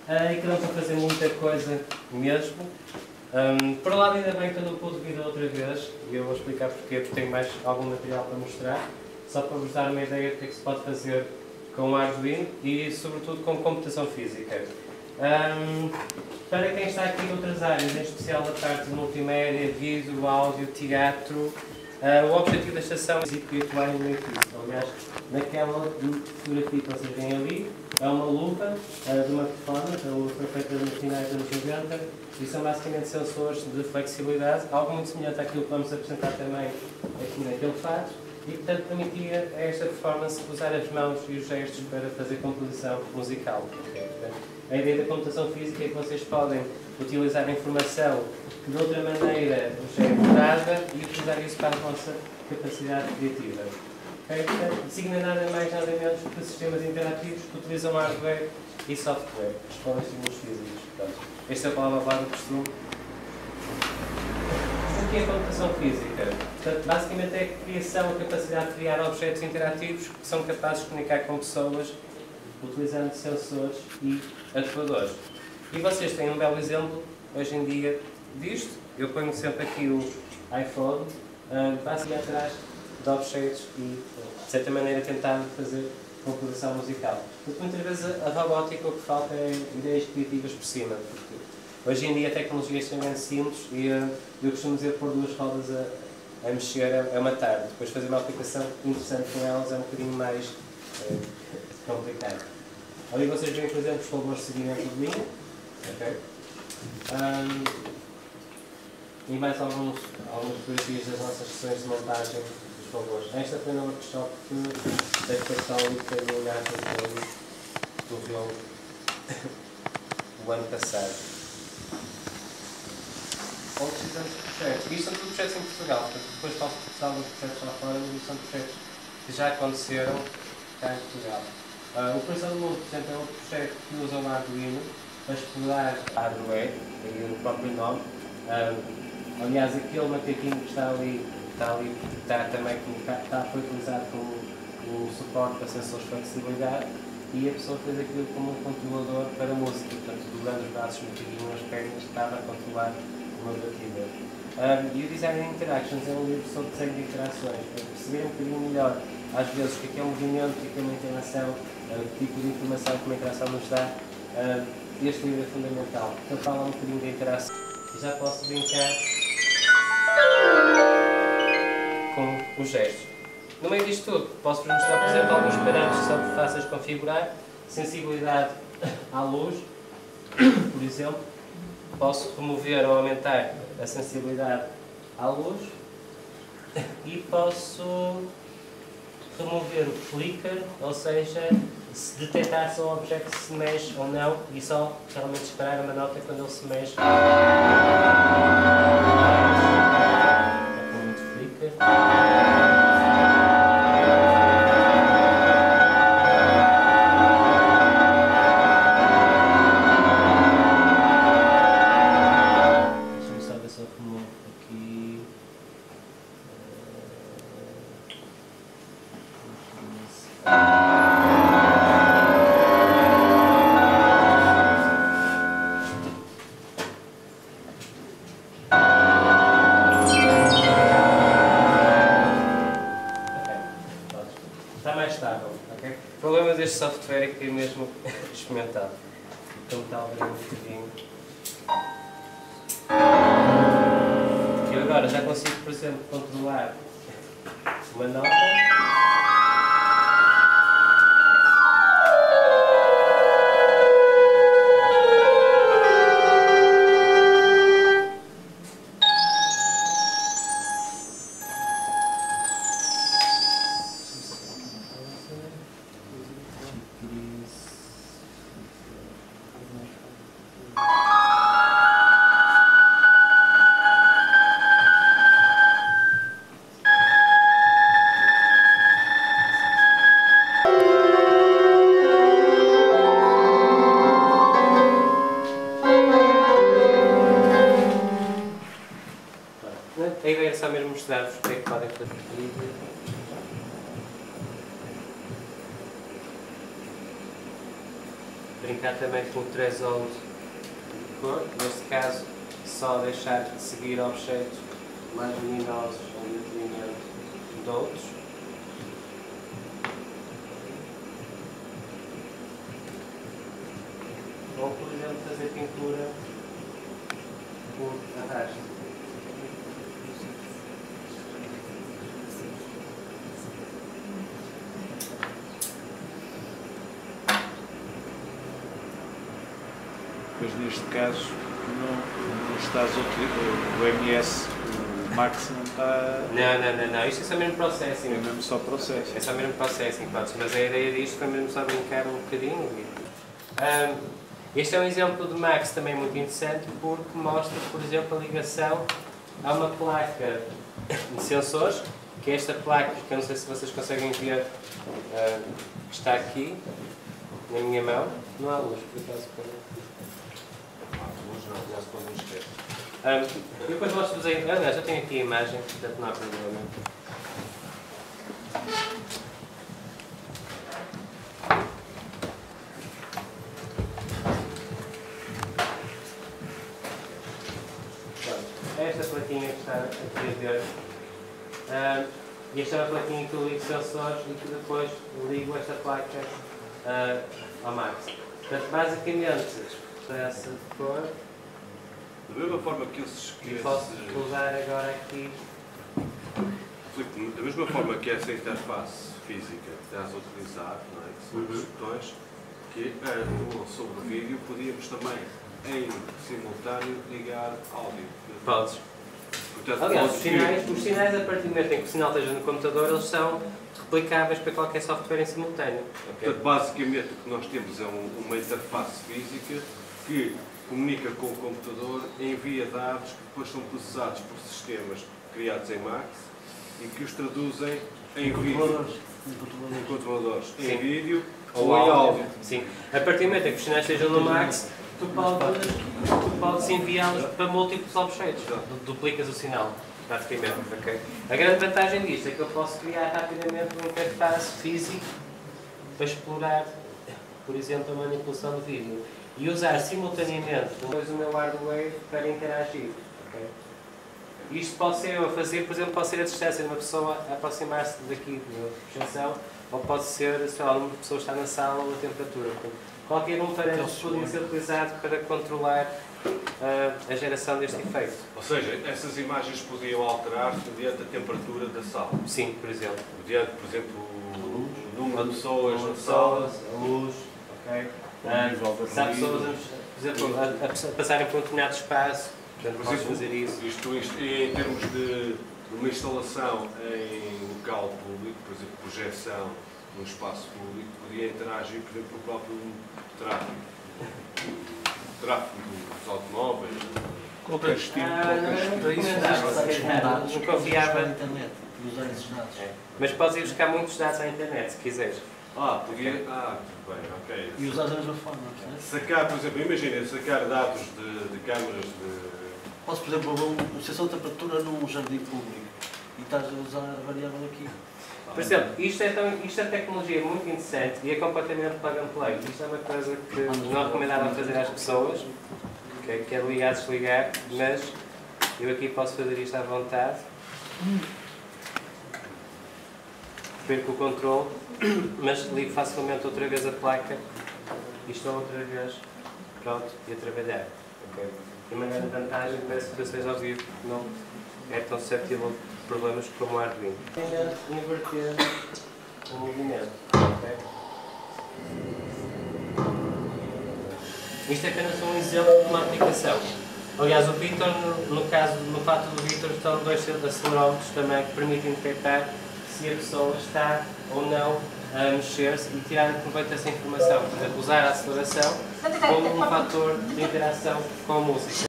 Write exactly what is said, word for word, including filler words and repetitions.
uh, e que dão para fazer muita coisa mesmo. Um, por um lado, ainda bem que eu não pude vir outra vez, e eu vou explicar porquê, porque tenho mais algum material para mostrar, só para vos dar uma ideia do que é que se pode fazer com o Arduino e, sobretudo, com computação física. Um, para quem está aqui em outras áreas, em especial da parte de multimédia, vídeo, áudio, teatro, uh, o objetivo da estação é atuar no meio disso. Aliás, naquela fotografia que vocês veem ali, é uma lupa uh, de uma performance, a lupa feita nos finais dos anos noventa, e são basicamente sensores de flexibilidade, algo muito semelhante àquilo que vamos apresentar também aqui naquele fato, e portanto permitia a esta performance usar as mãos e os gestos para fazer composição musical. Okay? Portanto, a ideia da computação física é que vocês podem utilizar a informação que de outra maneira vos é dada e utilizar isso para a vossa capacidade criativa. Okay? Portanto, designa nada mais nada menos que sistemas interativos que utilizam hardware e software, as escolas de estímulos físicos. Portanto, esta é a palavra do costume. O que é a computação física? Portanto, basicamente é a criação, a capacidade de criar objetos interativos que são capazes de comunicar com pessoas utilizando sensores e atuadores. E vocês têm um belo exemplo, hoje em dia, disto. Eu ponho sempre aqui o iPhone, uh, basicamente atrás de objetos e, de certa maneira, tentar fazer composição musical. Porque muitas vezes a robótica o que falta é ideias criativas por cima. Porque hoje em dia a tecnologia é extremamente simples e uh, eu costumo dizer que pôr duas rodas a, a mexer é, é uma tarde. Depois fazer uma aplicação interessante com elas é um bocadinho mais uh, complicado. Ali vocês veem, por exemplo, os valores de seguimento de linha. Okay. Um, e mais alguns, algumas fotografias das nossas sessões de montagem dos valores. Esta foi no workshop da Católica no Nato do Rio o ano passado. Outros exemplos de projetos. Isto são tudo projetos em Portugal, porque depois posso passar os projetos lá fora, mas isto são projetos que já aconteceram cá em Portugal. Uh, o Coração do Mundo, por exemplo, é um projeto que usa o Arduino para explorar hardware, e o próprio nome. Uh, aliás, aquele macaquinho que está ali, está ali está também está, está, foi utilizado como um suporte para sensores de flexibilidade e a pessoa fez aquilo como um controlador para música, portanto, dobrando os braços um bocadinho as pernas, estava a controlar uma batida. Uh, e o Design Interactions é um livro sobre desenho de interações, para perceber um bocadinho melhor, às vezes, o que é um movimento, o que é uma interação, uh, que tipo de informação que uma interação nos dá. Uh, este livro é fundamental. Então fala um bocadinho de interação. E já posso brincar com os gestos. No meio disto tudo, posso-vos mostrar, por exemplo, alguns parâmetros que são fáceis de configurar. Sensibilidade à luz, por exemplo. Posso remover ou aumentar a sensibilidade à luz. E posso remover o flicker, ou seja, se detectar se um objeto se mexe ou não, e só realmente esperar uma nota quando ele se mexe. Com muito flicker. Deixa-me só ver se eu removo aqui. Está mais estável, ok? O problema deste software é que é mesmo experimentado. Então está a abrir um bocadinho. E agora já consigo, por exemplo, controlar uma nota. A ideia é só mesmo mostrar-vos o que é que podem fazer. brincar também com o threshold de cor, neste caso só deixar de seguir objetos mais luminosos em detrimento de outros. Ou, por exemplo, fazer pintura por arrasto. Pois neste caso não, não estás a utilizar o M S, o Max não está. Não, não, não, não. Isto é só mesmo processing. É mesmo só processo. É só mesmo processing, pronto. Mas a ideia disto foi mesmo só brincar um bocadinho. Um, este é um exemplo de Max também muito interessante porque mostra, por exemplo, a ligação a uma placa de sensores, que é esta placa, que eu não sei se vocês conseguem ver, uh, que está aqui, na minha mão. Não há luz, por acaso, para... Não, já se pode mexer. Um, e depois mostro-vos aí. Aliás, eu tenho aqui a imagem, portanto não há problema. Pronto. Esta plaquinha que está aqui a ver. Um, e esta é uma plaquinha que eu ligo sensores e que depois ligo esta placa uh, ao Max. Portanto, basicamente, essa cor. Da mesma forma que esses... Que E esses posso usar agora aqui. Filipe, da mesma forma que essa interface física que estás a utilizar, não é? Que são os botões, que atuam sobre o vídeo, podíamos também, em simultâneo, ligar áudio. Podes. Portanto, Aliás, os podes sinais, os sinais, a partir do momento em que o sinal esteja no computador, eles são replicáveis para qualquer software em simultâneo. Okay? Portanto, basicamente, o que nós temos é um, uma interface física que comunica com o computador, envia dados que depois são processados por sistemas criados em Max e que os traduzem em vídeo, em controladores, em vídeo ou em áudio. Sim. A partir do momento em que os sinais estejam no Max, tu podes, tu podes enviá-los para múltiplos objetos. Duplicas o sinal, praticamente. Okay? A grande vantagem disto é que eu posso criar rapidamente um interface físico para explorar, por exemplo, a manipulação do vídeo. E usar simultaneamente depois o meu hardware para interagir. Okay? Isto pode ser eu a fazer, por exemplo, pode ser a distância de uma pessoa a aproximar-se daqui da projeção, ou pode ser, sei lá, o número de pessoas que está na sala ou a temperatura. Portanto, qualquer um parâmetro poderia ser utilizado para controlar uh, a geração deste efeito. Ou seja, essas imagens podiam alterar-se mediante a temperatura da sala. Sim, por exemplo. Mediante, por exemplo, o número de pessoas na pessoas, sala. a luz, ok? Uh, se há pessoas, por exemplo, a, a, a passarem por um determinado espaço, portanto, podes fazer isso. Isto, isto em termos de, de uma instalação em local público, por exemplo, projeção num espaço público, podia interagir, por exemplo, com o próprio tráfego. O tráfego dos automóveis. Qualquer estilo, Ah, qualquer não é estilo. muito recomendável, se calhar, não confiava. internet e usar esses dados. É. Mas podes ir buscar muitos dados à internet, se quiseres. Ah, podia. Ah, tudo bem, ok. E usar da mesma forma, não é? Sacar, por exemplo, imagina, sacar dados de, de câmaras de. Posso, por exemplo, um, um sensor de temperatura num jardim público e estás a usar a variável aqui. Por exemplo, isto é, tão, isto é tecnologia muito interessante e é completamente plug and play. Isto é uma coisa que não é recomendável fazer às pessoas, que, que é ligar, desligar, mas eu aqui posso fazer isto à vontade. Perco o controle, mas ligo facilmente outra vez a placa e estou outra vez pronto e a trabalhar. Okay? E uma grande vantagem para situações ao vivo não é tão suscetível de problemas como o Arduino. Ainda inverter o movimento. Okay? Isto é apenas um exemplo de uma aplicação. Aliás, o Victor, no, no caso, no fato do Victor, estão dois acelerómetros também que permitem detectar se a pessoa está ou não a mexer-se e tirar proveito dessa informação. Por exemplo, usar a aceleração como um fator de interação com a música.